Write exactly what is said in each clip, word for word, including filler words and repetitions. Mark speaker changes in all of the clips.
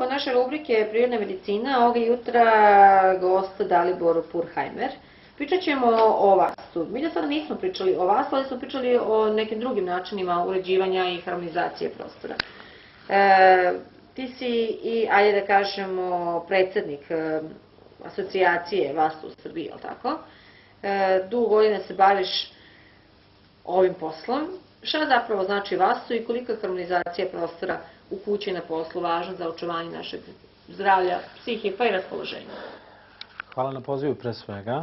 Speaker 1: naše rubrike Prirodna medicina. Ovoga jutra gost Dalibor Purheimer. Pričat ćemo o vastu. Mi do sada nismo pričali o vastu, ali smo pričali o nekim drugim načinima uređivanja i harmonizacije prostora. E, ti si i, ajde da kažemo, predsednik e, asocijacije Vastu u Srbiji, je li tako? E, dugo godina se baviš ovim poslom. Šta zapravo znači vastu i kolika je harmonizacija prostora u kući i na poslu važna za očuvanje našeg zdravlja, psihije pa i raspoloženja?
Speaker 2: Hvala na pozivu pre svega.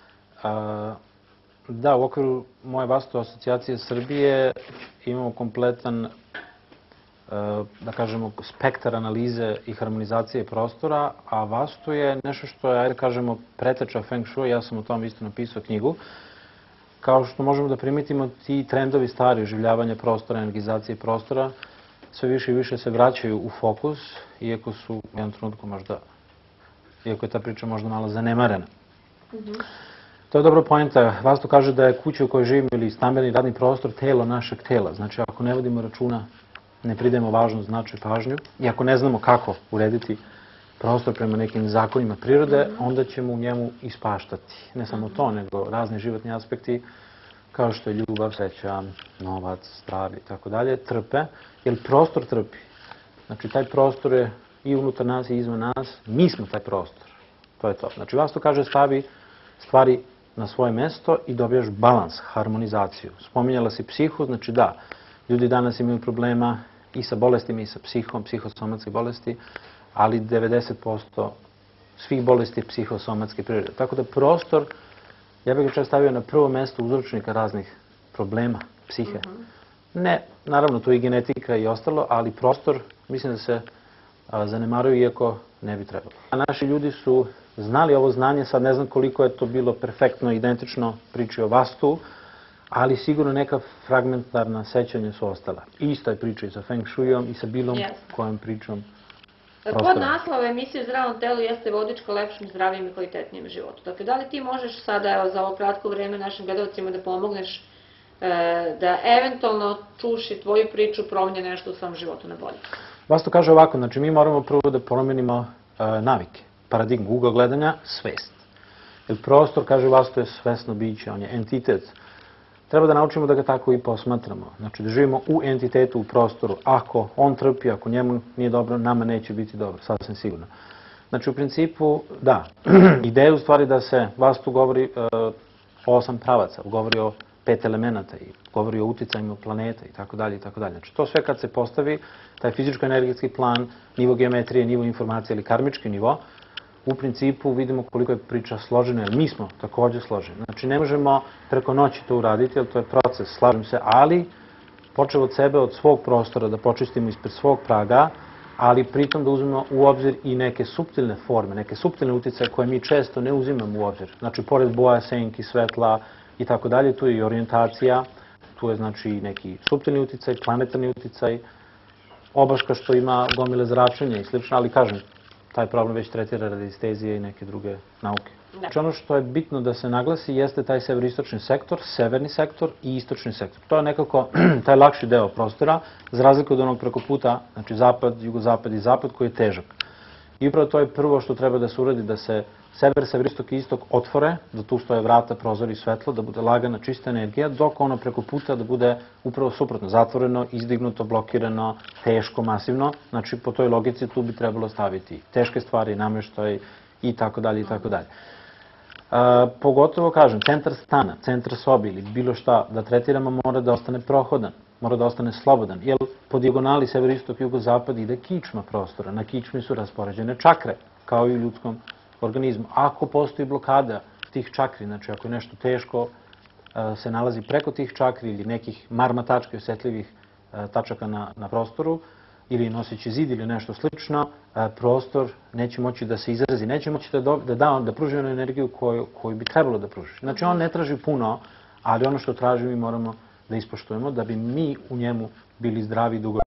Speaker 2: Da, u okviru moje Vastu asocijacije Srbije imamo kompletan, da kažemo, spektar analize i harmonizacije prostora, a Vastu je nešto što je, ajde kažemo, preteča Feng Shui. Ja sam o tom isto napisao knjigu. Kao što možemo da primetimo, ti trendovi stari oživljavanja prostora, energizacije prostora, sve više i više se vraćaju u fokus, iako su u jednom trenutku možda, iako je ta priča možda malo zanemarena. To je dobra poenta. Vastu kaže da je kuća u kojoj živimo ili stambeni radni prostor telo našeg tela. Znači, ako ne vodimo računa, ne pridemo važnost, značaj, pažnju, i ako ne znamo kako urediti prostor prema nekim zakonima prirode, onda ćemo u njemu ispaštati. Ne samo to, nego razni životni aspekti, kao što je ljubav, sreća, novac, zdravlje i tako dalje, trpe, jer prostor trpi. Znači, taj prostor je i unutar nas i izvan nas. Mi smo taj prostor. To je to. Znači, Vastu kaže stavi stvari na svoje mesto i dobijaš balans, harmonizaciju. Spominjala si psihu, znači da, ljudi danas imaju problema i sa bolestima i sa psihom, psihosomatske bolesti, ali devedeset posto svih bolesti je psihosomatske prirode. Tako da prostor, ja bih ga čak stavio na prvo mesto uzročnika raznih problema psihe. Ne, naravno, tu je i genetika i ostalo, ali prostor, mislim da se zanemaruju, iako ne bi trebalo. A naši ljudi su znali ovo znanje, sad ne znam koliko je to bilo perfektno, identično priči o Vastu, ali sigurno neka fragmentarna sećanja su ostala. Ista je priča i sa Feng Shuiom i sa bilo kojom pričom prostora.
Speaker 1: Pod naslov emisije Zdravom telu jeste vodič ka lepšim, zdravijim i kvalitetnijem životu. Dakle, da li ti možeš sada, evo, za ovo kratko vreme našim gledalcima da pomogneš da eventualno čuš i tvoju priču promijene nešto u svom životu na bolje?
Speaker 2: Vastu kaže ovako, znači mi moramo prvo da promenimo navike, paradigmu, ugao gledanja, svest. Jer prostor, kaže Vastu, je svesno biće, on je entitet. Treba da naučimo da ga tako i posmatramo. Znači da živimo u entitetu, u prostoru. Ako on trpi, ako njemu nije dobro, nama neće biti dobro, sasvim sigurno. Znači u principu, da, ideja je u stvari da se Vastu govori o osam pravaca, govori o pet elemenata i govori o uticajima planeta i tako dalje i tako dalje. Znači to sve kad se postavi, taj fizičko-energetski plan, nivo geometrije, nivo informacije ili karmički nivo, u principu vidimo koliko je priča složena, jer mi smo također složeni. Znači ne možemo preko noći to uraditi, jer to je proces, slažem se, ali počeo od sebe, od svog prostora, da počistimo ispred svog praga, ali pritom da uzmemo u obzir i neke suptilne forme, neke suptilne uticaje koje mi često ne uzimamo u obzir. Znači pored boja, senki, svetla i tako dalje, tu je i orijentacija, tu je znači neki suptilni uticaj, planetarni uticaj, obaška što ima gomile zračenja i slično, ali kažem, taj problem već tretira radiestezija i neke druge nauke. Znači ono što je bitno da se naglasi jeste taj severistočni sektor, severni sektor i istočni sektor. To je nekako taj lakši deo prostora, za razliku od onog preko puta, znači zapad, jugozapad i zapad, koji je težak. I upravo to je prvo što treba da se uradi, da se sever, severistok i istok otvore, da tu stoje vrata, prozori i svetlo, da bude lagana, čista energija, dok ono preko puta da bude upravo suprotno, zatvoreno, izdignuto, blokirano, teško, masivno. Znači, po toj logici tu bi trebalo staviti teške stvari, namještaj i tako dalje i tako dalje. Pogotovo, kažem, centar stana, centar sobi ili bilo šta da tretiramo mora da ostane prohodan, mora da ostane slobodan, jer po dijagonali severistok, jugozapad ide kičma prostora. Na kičmi su raspoređene čakre, kao i u ljudskom organizmu. Ako postoji blokada tih čakri, znači ako je nešto teško se nalazi preko tih čakri ili nekih marma tački osjetljivih tačaka na, na prostoru, ili noseći zid ili nešto slično, prostor neće moći da se izrazi, neće moći da, da, da, da pruži onu energiju koju, koju bi trebalo da pruži. Znači on ne traži puno, ali ono što traži mi moramo da ispoštujemo da bi mi u njemu bili zdravi dugo.